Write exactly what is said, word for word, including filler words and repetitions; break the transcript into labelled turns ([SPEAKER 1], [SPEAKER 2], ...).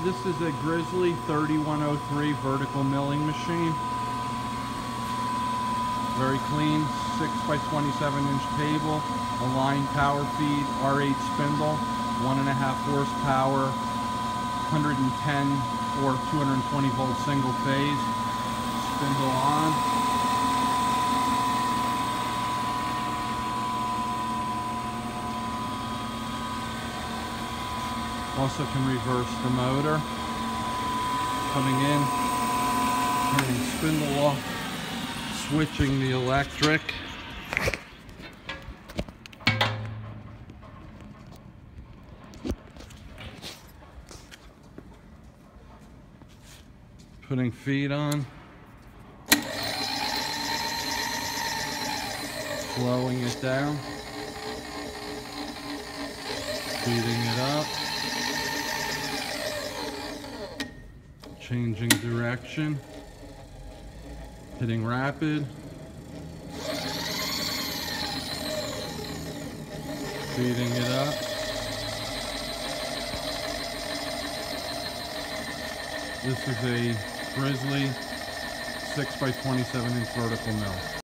[SPEAKER 1] This is a Grizzly thirty-one oh three vertical milling machine. Very clean, six by twenty-seven inch table, a line power feed, R eight spindle, one and a half horsepower, one hundred ten or two hundred twenty volt single phase. Spindle on. Also can reverse the motor. Coming in, turning spindle off, switching the electric. Putting feed on. Slowing it down. Speeding it up. Changing direction, hitting rapid, speeding it up, this is a Grizzly six by twenty-seven inch vertical mill.